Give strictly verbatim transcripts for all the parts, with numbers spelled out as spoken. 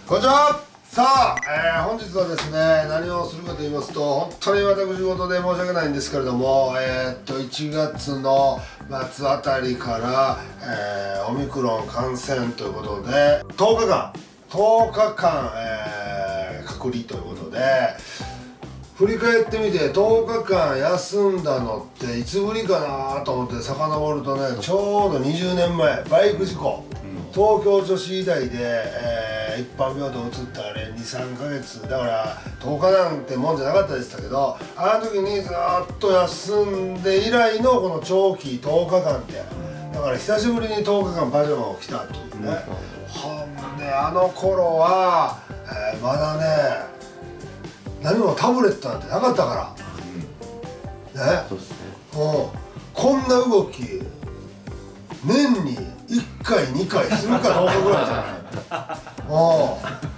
こんにちは。さあ、えー、本日はですね、何をするかと言いますと、本当に私事で申し訳ないんですけれども、えー、っといちがつの末あたりから、えー、オミクロン感染ということでとおかかんとおかかん、えー、隔離ということで、振り返ってみてとおかかん休んだのっていつぶりかなと思って遡るとね、ちょうどにじゅうねんまえ、バイク事故、東京女子医大で、えー、一般病棟移ったあれにさんかげつだからとおかなんてもんじゃなかったでしたけど、あの時にずっと休んで以来のこの長期とおかかんってだから久しぶりにとおかかんパジャマを着たっていうね、ほんであの頃は、えー、まだね何もタブレットなんてなかったからね。そうですね。うん、こんな動き年にいっかいにかいするかどうかぐらいじゃない。お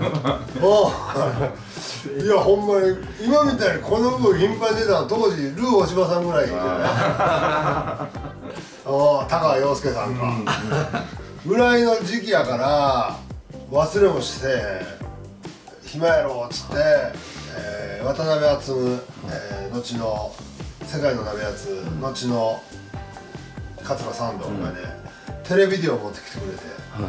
おいやほんまに今みたいにこの動き頻繁に出たの当時ルー大柴さんぐらいじゃないお高川陽介さんかぐらいの時期やから忘れもして暇やろっつって、えー、渡辺篤、えー、後の世界の鍋やつ、うん、後の桂三郎がね、うん、テレビデオを持ってきてくれて、はい、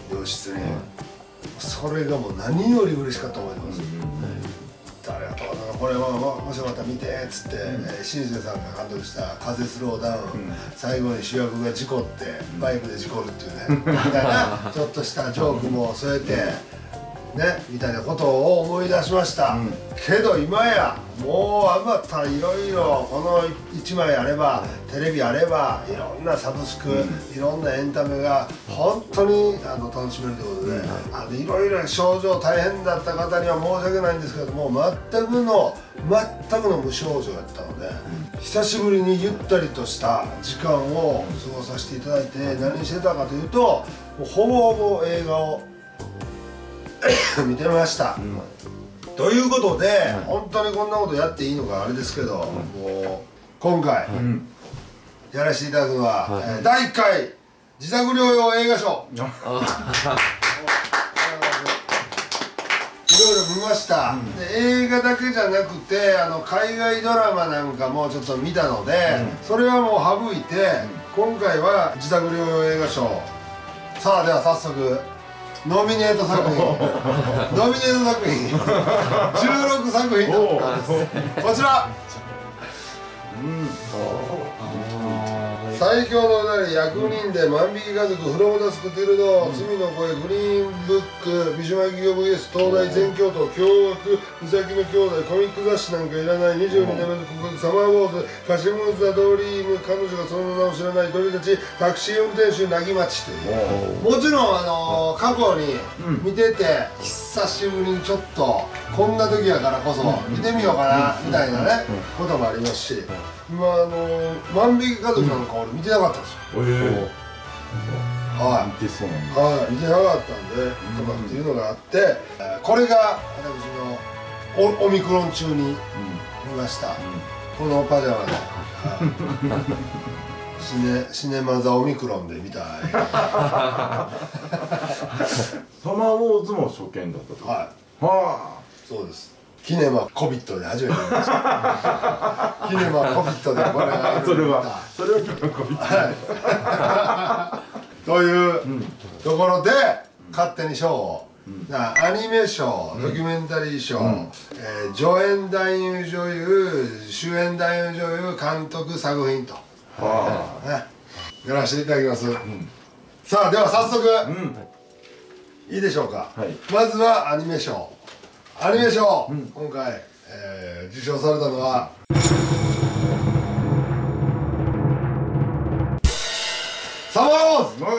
病室に、はい、それがもう何より嬉しかったと思います、うん、ありがとうな、これはもしよかったら見てっつって、うん、えー、新庄さんが監督した「風スローダウン」うん、最後に主役が事故ってバイクで事故るっていうね、みたいなちょっとしたジョークも添えてね、みたいなことを思い出しました、うん、けど今やもうあまたいろいろこのいちまいあればテレビあればいろんなサブスク、うん、いろんなエンタメが本当にあの楽しめるということで、うん、あのいろいろ症状大変だった方には申し訳ないんですけども全くの全くの無症状やったので、うん、久しぶりにゆったりとした時間を過ごさせていただいて、何してたかというともうほぼほぼ映画を見てました、うん、ということで、はい、本当にこんなことやっていいのかあれですけど、うん、もう今回、うん、やらせていただくのは、はい、えー、だいいっかい自宅療養映画賞いろいろ見ました、うん、で映画だけじゃなくてあの海外ドラマなんかもちょっと見たので、うん、それはもう省いて、うん、今回は自宅療養映画賞。さあでは早速ノミネート作品ノミネート作品じゅうろくさくひんとこちら、うん、最強のうなり役人で万引き家族フロムダスクティルド、うん、罪の声グリーンブック三島由紀夫 ブイエス 東大全教頭驚愕宇崎の兄弟コミック雑誌なんかいらないにじゅうにねんめの告白サマーウォーズカシムザ・ドリーム彼女がその名を知らない鳥たちタクシー運転手なぎまちというもちろんあのー、過去に見てて久しぶりにちょっとこんな時やからこそ見てみようかなみたいなねこともありますし、今あの万引き家族なんか俺見てなかったんですよ。ええ、はい、見てそうなんだ。はい、見てなかったんでとかっていうのがあって、これが私のオミクロン中に見ました、このパジャマでシネシネマザオミクロンで見たいサマーウォーズも初見だったと。はい、 はあ、そうです。キネマコビットで初めて見ました。キネマコビットでこれがそれはそれはキネマコビット、 はい、というところで、うん、勝手に賞を、うん、アニメ賞、ドキュメンタリー賞、うん、えー、助演男優女優主演男優女優監督作品と、はあ、ね、やらせていただきます、うん、さあでは早速、うん、いいでしょうか、はい、まずはアニメ賞アニメ賞、うん、今回、えー、受賞されたのはサマーウォーズの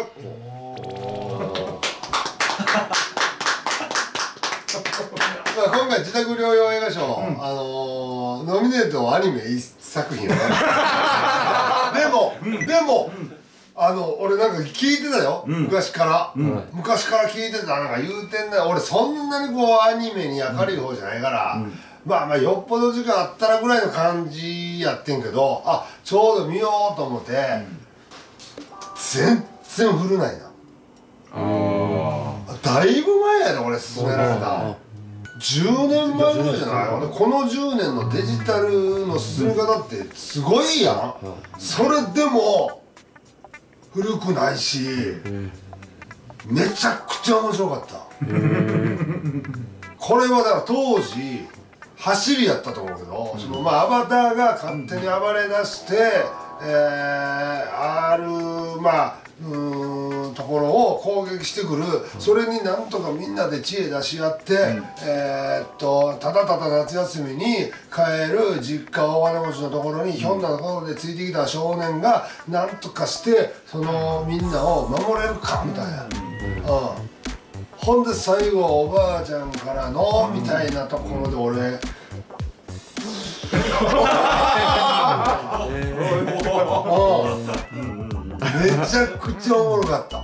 今回自宅療養映画賞、うん、あのー、ノミネートはアニメいっさくひんでも、うん、でも、うん、あの俺なんか聞いてたよ、うん、昔から、うん、昔から聞いてたなんか言うてんだよ。俺そんなにこうアニメに明るい方じゃないから、うん、まあまあよっぽど時間あったらぐらいの感じやってんけど、あちょうど見ようと思って、うん、全然古ないな。あだいぶ前やで俺勧められたじゅうねんまえぐらいじゃない。このじゅうねんのデジタルの進み方ってすごいやん。それでも古くないしめちゃくちゃ面白かった。これはだから当時走りやったと思うけど、そのまあアバターが勝手に暴れ出して、えー、あるまあうーんところを攻撃してくる。それになんとかみんなで知恵出し合って、うん、えー、っとただただ夏休みに帰る実家大金持ちのところにひょんなところでついてきた少年がなんとかしてそのみんなを守れるかみたいな、うんうん、ほんで最後おばあちゃんからのみたいなところで俺、うんめちゃくちゃおもろかった。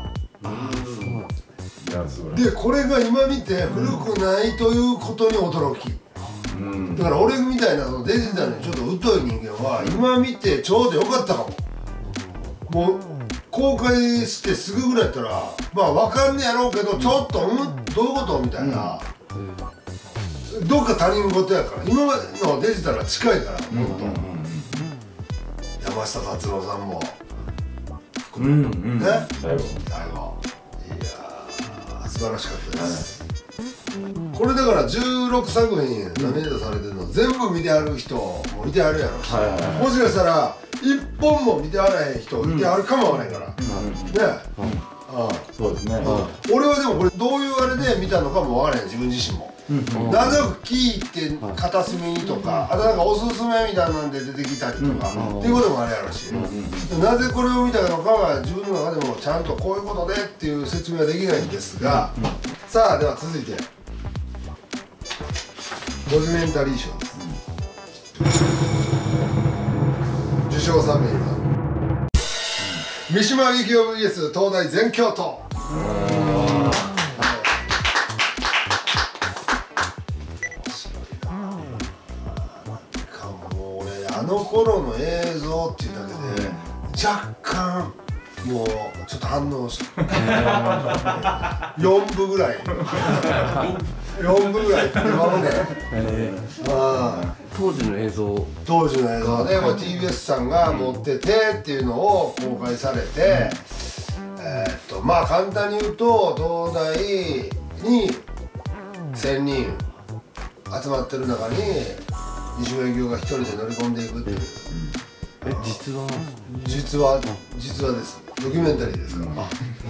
でこれが今見て古くないということに驚き、だから俺みたいなのデジタルにちょっと疎い人間は今見てちょうどよかったかも。もう公開してすぐぐらいやったらまあ分かんねやろうけどちょっとうんどういうことみたいな、どっか他人事やから。今までのデジタルは近いからもっと山下達郎さんもうんうんね最後最後いやー素晴らしかったです、これだからじゅうろくさくひんノミネートされてるの全部見てある人も見てあるやろし、もしかしたらいっぽんも見てあらへん人見てあるかもわからへんからね。 そうですね。 俺はでもこれどういうあれで見たのかもわからへん自分自身も。なんとなく聞いて片隅にとか、あとなんかおすすめみたいなんで出てきたりとかっていうこともあるやろし、なぜこれを見たのかは自分の中でもちゃんとこういうことでっていう説明はできないんですが、さあでは続いてドキュメンタリー賞です。受賞作品は三島由紀夫 ブイエス 東大全教頭。あの頃の映像っていうだけで若干もうちょっと反応したよんぶぐらいよんぶぐらいってままね、えー、あ当時の映像当時の映像で ティービーエス さんが持っててっていうのを公開されて、えー、っとまあ簡単に言うと東大にせんにん集まってる中に西村由紀夫が一人で乗り込んでいくっていう、 え実話実話実話です。ドキュメンタリーですから、ね、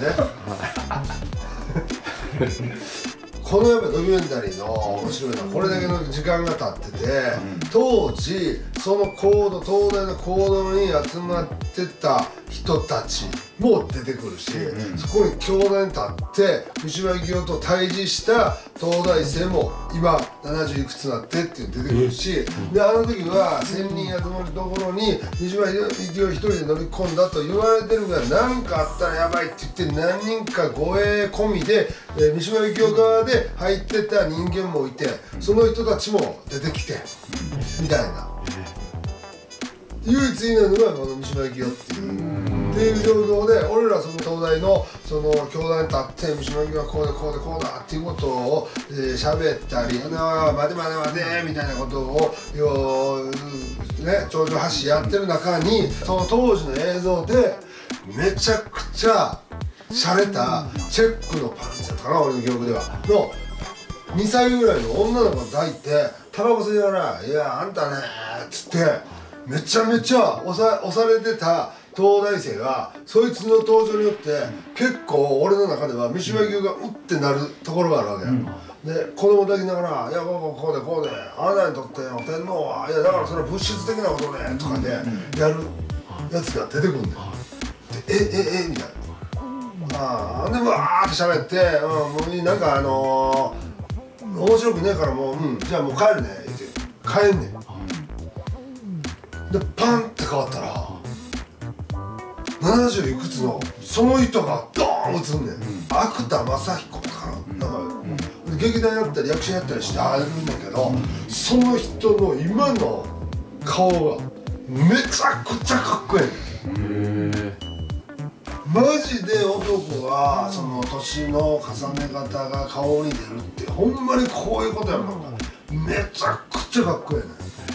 このやっぱドキュメンタリーの面白いのはこれだけの時間が経ってて、当時その行動東大の行動に集まってた人たちも出てくるし、そこに教壇に立って三島由紀夫と対峙した東大生も今ななじゅういくつになってっていう出てくるし、であの時はせんにん集まるところに三島由紀夫一人で乗り込んだと言われてるから何かあったらやばいって言って何人か護衛込みで、えー、三島由紀夫側で入ってた人間もいてその人たちも出てきてみたいな。唯一いないのがこの三島由紀夫っていうっていう状況で俺らその東大のその教壇に立って三島由紀夫はこうでこうでこうだっていうことを喋ったり「なあ待て待て待て」みたいなことをよね頂上発信やってる中にその当時の映像でめちゃくちゃ洒落たチェックのパンツやったかな俺の記憶ではのにさいぐらいの女の子が抱いてタバコ吸いながら「いやあんたね」っつってめちゃめちゃ押さ、押されてた東大生がそいつの登場によって結構俺の中では三島由紀夫がうってなるところがあるわけ、うん、で子供抱きながら「いやこうこうでこうであなたにとっての天皇はいやだからそれは物質的なことね」とかでやるやつが出てくるんだよ。で「えええみたいな。ああでわーって喋って、うん、もうなんかあのー、面白くねえからもう、うん、じゃあもう帰るねって帰んねん。でパンって変わったらななじゅういくつのその人がドーン映んねん、うん、芥正彦とかな、なんか、うん、劇団やったり役者やったりしてあるんだけど、うん、その人の今の顔がめちゃくちゃかっこいい。へマジで男はその年の重ね方が顔に出るってほんまにこういうことやもんか。めちゃくちゃかっこいいね。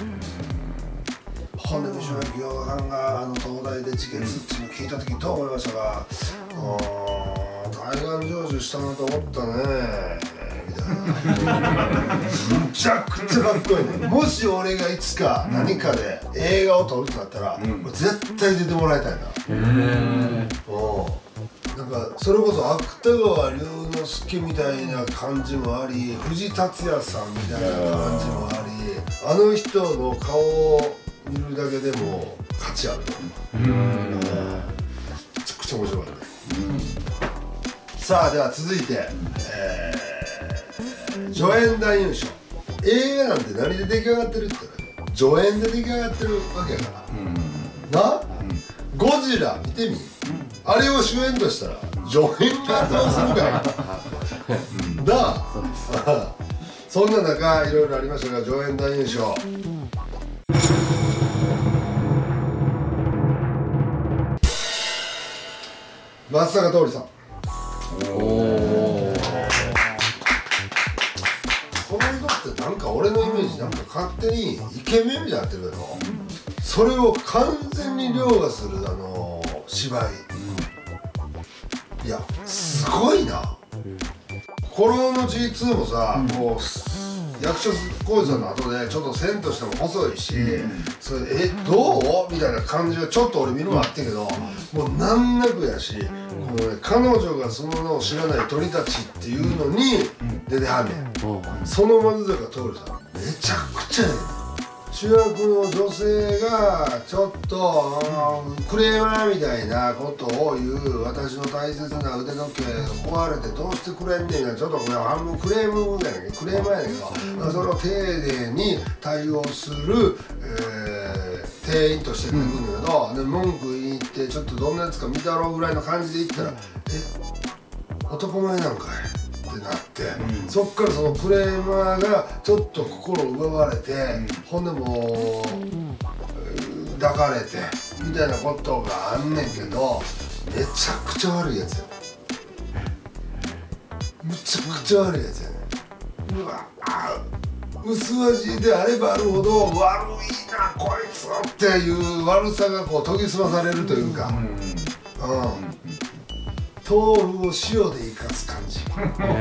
ほんで西村清さんがあの東大で自決っていうのを聞いた時どう思いましたか。大願成就したなと思ったねみたいな。むちゃくちゃかっこいいね。もし俺がいつか何かで映画を撮るとなったら、うん、絶対出てもらいたいな。へえ。なんかそれこそ芥川龍之介みたいな感じもあり、藤竜也さんみたいな感じもあり、あの人の顔を見るだけでも価値あると思う。めちゃくちゃ面白かったね。さあでは続いて、えー、助演男優賞。映画なんて何で出来上がってるって言ったら助演で出来上がってるわけやから、な、ゴジラ見てみ、あれを主演としたら助演がどうするかなあ。そんな中いろいろありましたが、助演男優賞松坂桃李さん。おお。この人ってなんか俺のイメージなんか勝手にイケメンみたいになってるけど、それを完全に凌駕するあの芝居、いやすごいな。この ジーツー もさ、もう役所広司さんの後でちょっと線としても細いし、それえどうみたいな感じがちょっと俺見るのあってんけど、もう難なくやし、このね、彼女がその名を知らない鳥たちっていうのに出てはんねん。その松坂桃李さんめちゃくちゃええねん。主役の女性がちょっとクレーマーみたいなことを言う、私の大切な腕時計が壊れてどうしてくれんねんが、ちょっとこれ半分クレームやねん、クレーマーやねんけど、それを丁寧に対応する、えー、店員として出てくるんだけど、で文句言ってちょっとどんなやつか見たろうぐらいの感じで言ったら「え男前なんかい」ってなって、うん、そっからそのクレーマーがちょっと心を奪われて、うん、ほんでもう抱かれてみたいなことがあんねんけど、めちゃくちゃ悪いやつやねん。めちゃくちゃ悪いやつやねん。うわあ薄味であればあるほど悪いなこいつっていう悪さがこう研ぎ澄まされるというか、うん、うん、豆腐を塩で生かす感じ。い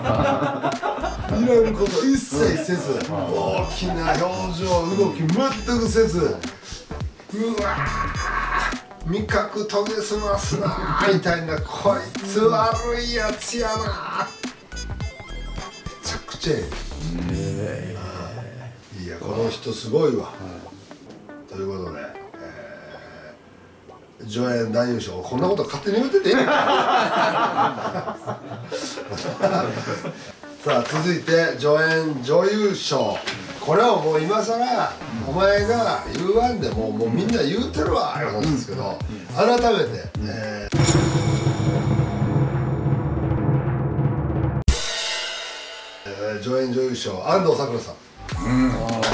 らんこと一切せず、大きな表情動き全くせず、うわ味覚研ぎ澄ますなみたいな、こいつ悪いやつやな。めちゃくちゃええ。いやこの人すごいわ。ということで、えー、助演男優賞、こんなこと勝手に言うててええのか。さあ続いて助演女優賞。これはもう今さらお前が言うわんでももうみんな言うてるわよなんですけど、改めて、えーえー、助演女優賞安藤サクラさん。うん、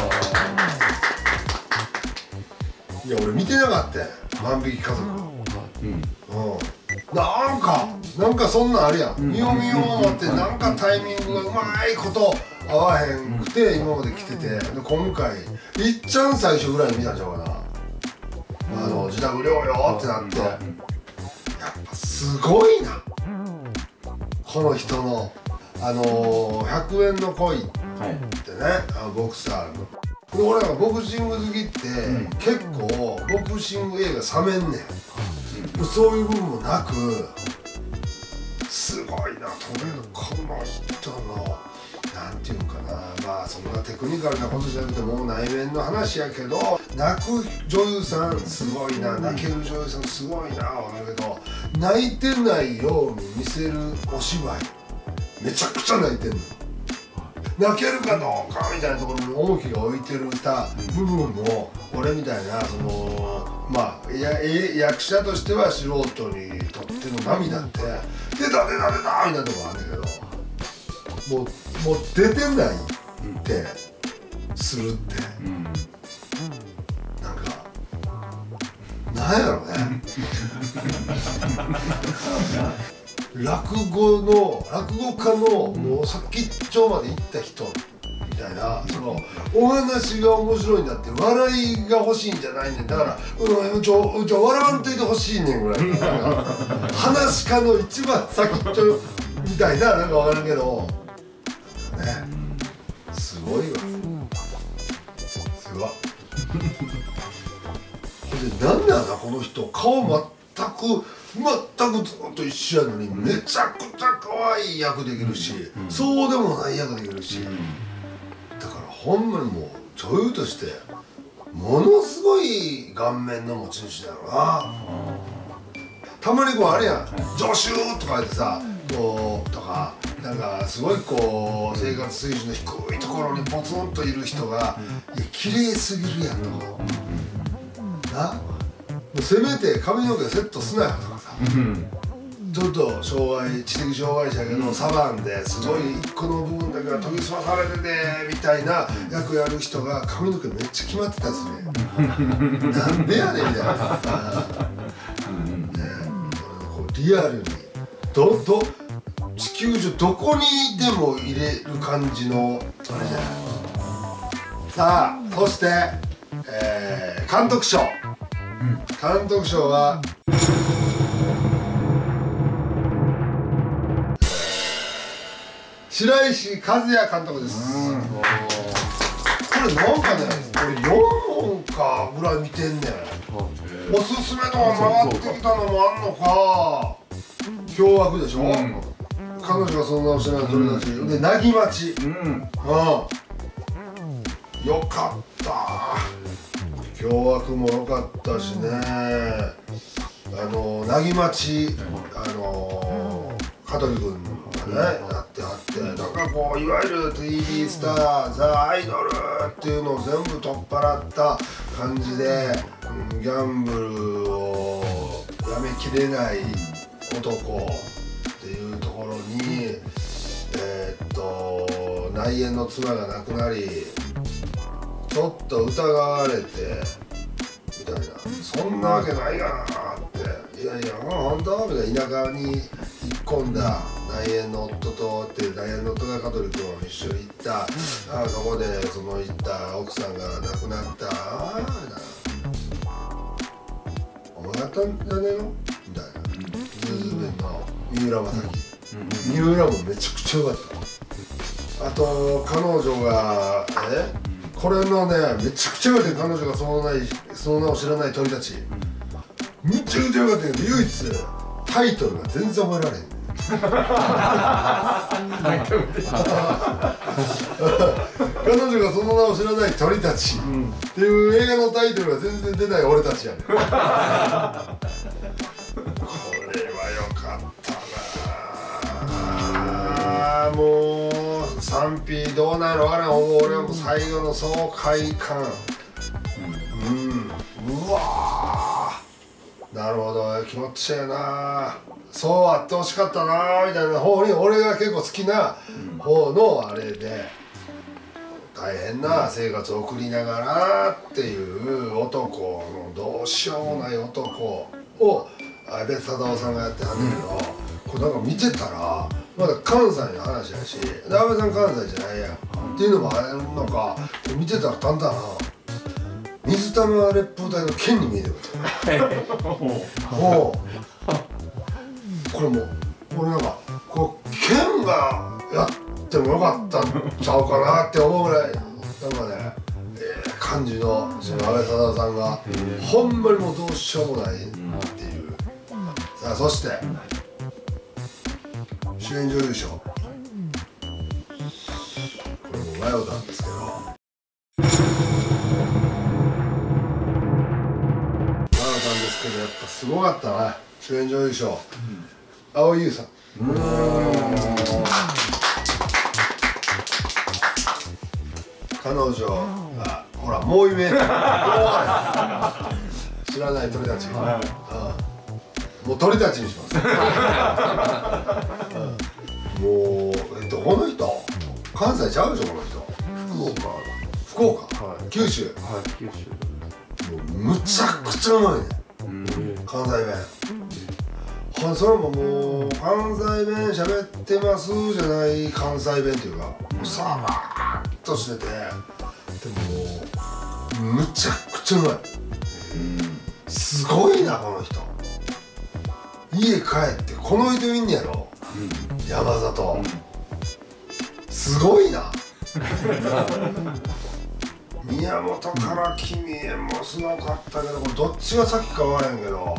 いや俺見てなかった万引き家族。うん、うん、なんかなんかそんなんあるやん。見よう見ようってなんかタイミングがうまいこと合わへんくて今まで来てて、で今回いっちゃん最初ぐらいに見たんちゃうかな。あの自宅療養ってなって、やっぱすごいなこの人のあのひゃくえんの恋ってね、あのボクサーの。で俺なんかボクシング好きって、うん、結構ボクシング映画冷めんねん、うん、そういう部分もなくすごいなと思うけど、この人のなんていうかな、まあそんなテクニカルなことじゃなくてもう内面の話やけど、泣く女優さんすごいな、泣ける女優さんすごいなわかるけど、泣いてないように見せるお芝居めちゃくちゃ泣いてんの。泣けるかどうかみたいなところに重きが置いてるた部分も、俺みたいなそのまあや役者としては素人にとっての涙って出た出た出たみたいなところあるんだけど、もうもう出てないってするって、うん、なんかなんやろね落語の落語家のもう先っちょまで行った人みたいな、そのお話が面白いんだって笑いが欲しいんじゃないねんだからうんちょちょ笑わんといてほしいねんぐらい話家の一番先っちょみたいな、なんか分からんけどね、すごいわすごい。でなんだよなこの人、顔全く全くずっと一緒やのにめちゃくちゃ可愛い役できるし、うん、そうでもない役できるし、うん、だからほんまにもう女優としてものすごい顔面の持ち主だよな。たまにこうあれやん「助手」とか言ってさこうとかなんかすごいこう生活水準の低いところにポツンといる人が「いや綺麗すぎるやん」とか。なもうせめて髪の毛セットすなよとかさ、うん、ちょっと障害知的障害者やけどサバンですごい一個の部分だけが研ぎ澄まされててみたいな役やる人が髪の毛めっちゃ決まってたりするねなんでやねんみたいな、うんね、こうリアルにどど地球上どこにでも入れる感じのあれじゃない。さあそして、えー、監督賞、うん、監督賞は白石和也監督です。うん、これなんかね、これよんほんかぐらい見てんねん。おすすめの回ってきたのもあんのか。凶悪でしょ、うん、彼女がそんなおしゃれな鳥たち、うん、でなぎまち、うん、うん、よかった凶悪もよかったしね。あのなぎまち、あの香取君がね、やってはって、なんかこういわゆる ティービー スターザ・アイドルっていうのを全部取っ払った感じで、うん、ギャンブルをやめきれない男っていうところに、えー、っと内縁の妻が亡くなりちょっと疑われてみたいな、そんなわけないがなって、いやいや本当みたいな、田舎に引っ込んだ内縁の夫とって内縁の夫が香取君を一緒に行った、うん、あそこでその行った奥さんが亡くなった、ああみたいな、お前やったんじゃねえのみたいな、ズーズー弁の三浦正樹、うん、三浦もめちゃくちゃ良かった。あと彼女がえこれのねめちゃくちゃ良かった。彼女がそのないその名を知らない鳥たち、めちゃくちゃ良かったけど唯一タイトルが全然覚えられへん。彼女がその名を知らない鳥たちっていう映画のタイトルが全然出ない俺たちやねん。これは良かったな。もう賛否どうなるわからん。俺はもう最後の爽快感、うん、うわーなるほど気持ちいいな、そうあってほしかったなみたいな方に俺が結構好きな方のあれで、大変な生活を送りながらっていう男のどうしようもない男を阿部サダヲさんがやってはんねんけど、これなんか見てたらまだ関西の話やし、阿部さん関西じゃないやんっていうのもあるのか、見てたらだんだん水玉烈風隊の剣に見えてくる。もうこれもうこれなんかこう剣がやってもよかったんちゃうかなって思うぐらいなんかね、えー、感じのその阿部サダヲさんがほんまにもうどうしようもないっていう。さあそして主演女優賞、これも迷ったんですけど迷ったんですけどやっぱすごかったな主演女優賞、うん、蒼井優さん。うーん彼女がほらもう夢知らない鳥たち、うん、もう鳥たちにします、うん、もうえどこの人関西ちゃうでしょこの人。福岡福岡、はい、九州、はい、九州もうむちゃくちゃうまいね。 関西弁。はそれももう関西弁喋ってますじゃない関西弁っていうか、もうさーっとしてて、でもむちゃくちゃうまい。すごいなこの人。家帰ってこの人いんねやろ、うん、山里、うん、すごいな。宮本から君へもすごかったけど、これどっちが先か分からへんけど、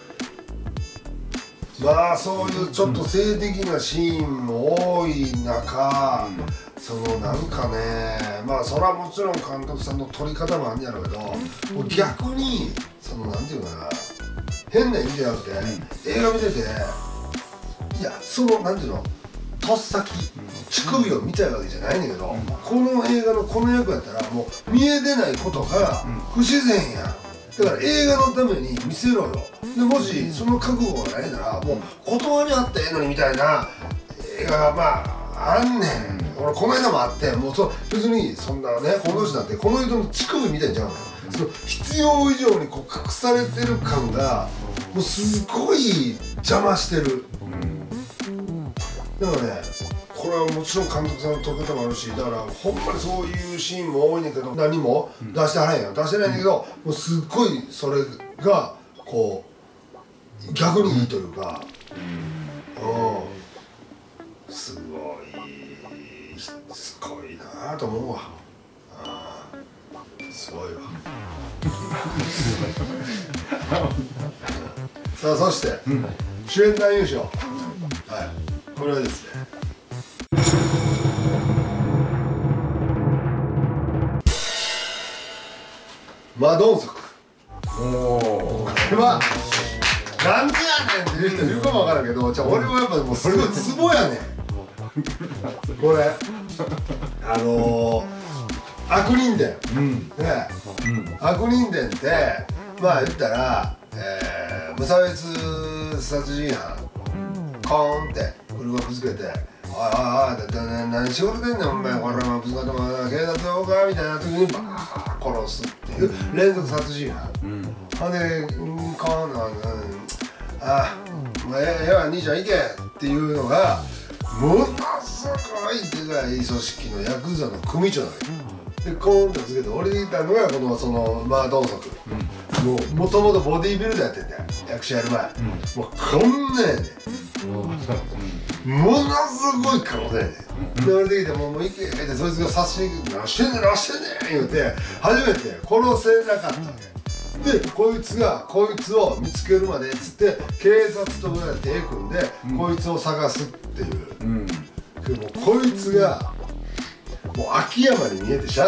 まあそういうちょっと性的なシーンも多い中、うん、そのなんかね、まあそれはもちろん監督さんの撮り方もあるんやろうけど、うん、逆にそのなんていうかな、変な意味じゃなくて、うん、映画見てて、いやそのなんていうの、とっさき乳首を見たいわけじゃないんだけど、うん、この映画のこの役やったらもう見えてないことが不自然やん。だから映画のために見せろよ。でもしその覚悟がないならもう断りあってええのにみたいな映画がまああんねん。俺この間もあって、もうそう別にそんなね、この人なんてこの人の乳首みたいんちゃうの。その必要以上にこう隠されてる感がもうすごい邪魔してる。だからね、これはもちろん監督さんの撮り方もあるし、だからほんまにそういうシーンも多いねんけど、何も出してはらへんよ、出してないんだけど、もうすっごいそれがこう逆にいいというか、うん、すごいすごいなと思うわ。あすごいわ。さあそして、うん、主演男優賞、はい、これはですね、マドンソク。おお。これはなんでやねんって言う人いるかもわからんけど、じゃあ俺はやっぱもうすごいツボやねん。これあのー、悪人伝、うん、ね、うん、悪人伝ってまあ言ったら、えー、無差別殺人犯コーンって車ぶつけて、おいおいおい、だって何仕事でんねんお前、これはぶつかっても警察呼ぼうかみたいな時にバーッ殺すっていう連続殺人犯。ほんで、うんコーンの、うん、ああええわ兄ちゃん行けっていうのがものすごいでかい組織のヤクザの組長なのよ。でコーンとつけて降りてきたのがこのそのマードンソク。もうもともとボディービルダーやってて役者やる前、うん、もうこんなんやねん、ものすごい体やねん。で降りてきてもうもう行けってそいつが刺しに行く「何してんねん何してんねん」言うて初めて殺せなかったわけで、こいつがこいつを見つけるまでっつって警察とぐらい手組んで、うん、こいつを探すっていう、うん、でもこいつがもう秋山に見えてしゃあ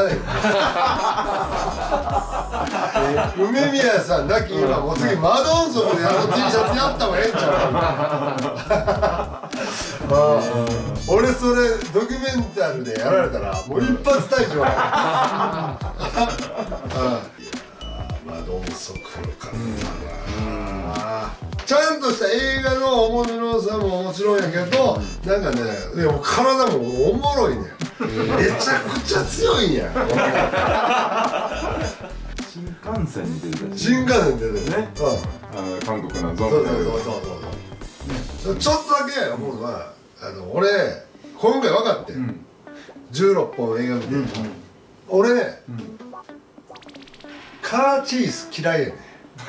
ないよ。梅宮さんなき今もう次マドンソクであの T シャツやった方がええんちゃう。あ俺それドキュメンタルでやられたらもう一発退場や。マドンソクかな。ちゃんとした映画の面白さももちろんやけど、なんかね、でも体もおもろいね。めちゃくちゃ強いんや。 新幹線に出てた。 新幹線に出てるね。 あの韓国のゾンビ。そうそうそうそう。ちょっとだけ思うのは、あの俺今回分かってじゅうろっぽん映画見て、俺カーチェイス嫌いやねん。カ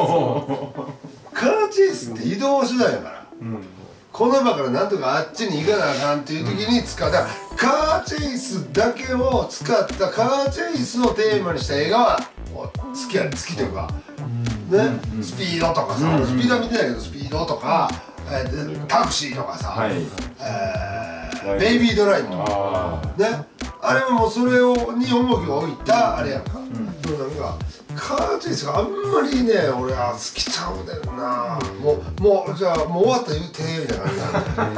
ーチェイスって移動手段やから。この場からなんとかあっちに行かなあかんっていう時に使う、だからカーチェイスだけを使ったカーチェイスをテーマにした映画は好きや好きというかね、スピードとかさ、俺スピードは見てないけどスピードとか、えー、タクシーとかさ、はい、えー、ベイビードライブとかね、あれはもうそれをに重きを置いたあれやんか。でもなんかカーチェイスがあんまりね俺は好きちゃうねんな。もうもうじゃあもう終わったら言うてみたいな感じなん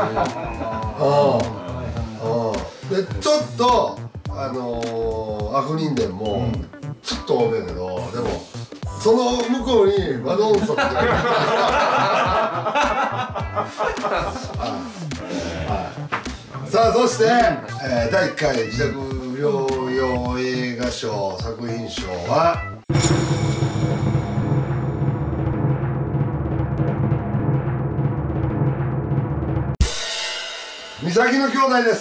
で、でちょっとあのー、悪人伝もちょっと多めやけど、でもその向こうにマドンソクがいる。さあそして、えー、だいいっかい自宅療養映画賞作品賞は岬の兄弟です。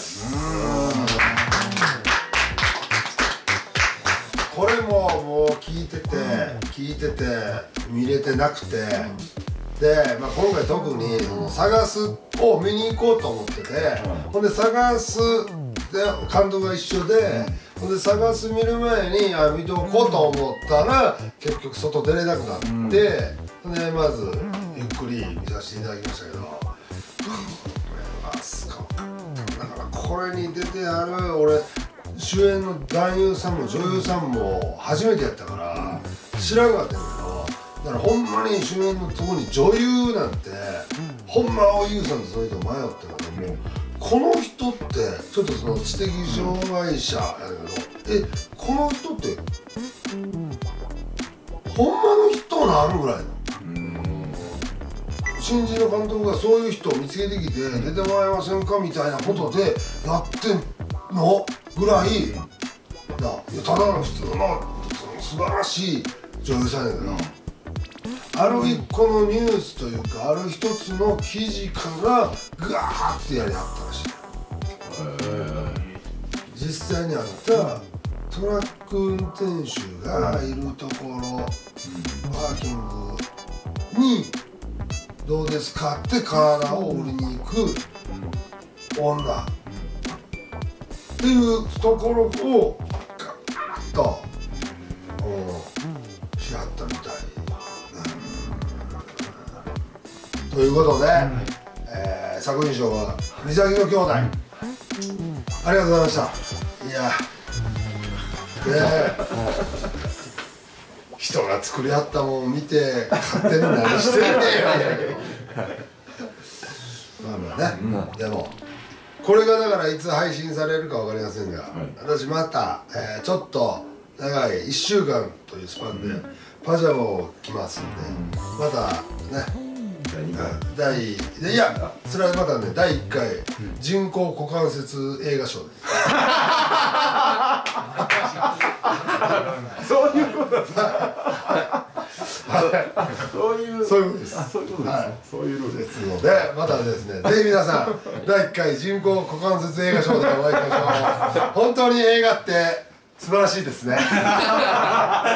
これももう聞いてて聞いてて見れてなくて、で、まあ、今回特にその探すを見に行こうと思ってて、ほんで探すで監督が一緒で、ほんで探す見る前にあ見ておこうと思ったら結局外出れなくなって、うん、でまずゆっくり見させていただきましたけど、これはすごかっただからこれに出てある俺主演の男優さんも女優さんも初めてやったから知らんかったんやけど、だからほんまに主演のとこに女優なんて、ほんま青井優さんとその人迷ったからもうこの人ってちょっとその知的障害者やけど、えこの人ってほんまの人なのぐらいの新人の監督がそういう人を見つけてきて出てもらえませんかみたいなことでやってんのぐらいな、ただの普通の素晴らしい女優さんやけど、ある一個のニュースというかある一つの記事からガーッてやりはったらしい。実際にあったトラック運転手がいるところ、パーキングにどうですかって体を売りに行く女っていうところをガーッとしはったみたい。ということで、えー、作品賞は岬の兄弟、ありがとうございました。いやね人が作りはったもんを見て勝手に何してんねんまあまあね、うん、でもこれがだからいつ配信されるか分かりませんが、はい、私また、えー、ちょっと長いいっしゅうかんというスパンでパジャマを着ますんで、またね第いやそれはまたねだいいっかい人工股関節映画賞です。 そういうことです。そういうそういうことです。 そういうことです。そういうルールですので、またですねぜひ皆さんだいいっかい人工股関節映画賞でお会いしましょう。本当に映画って素晴らしいですね。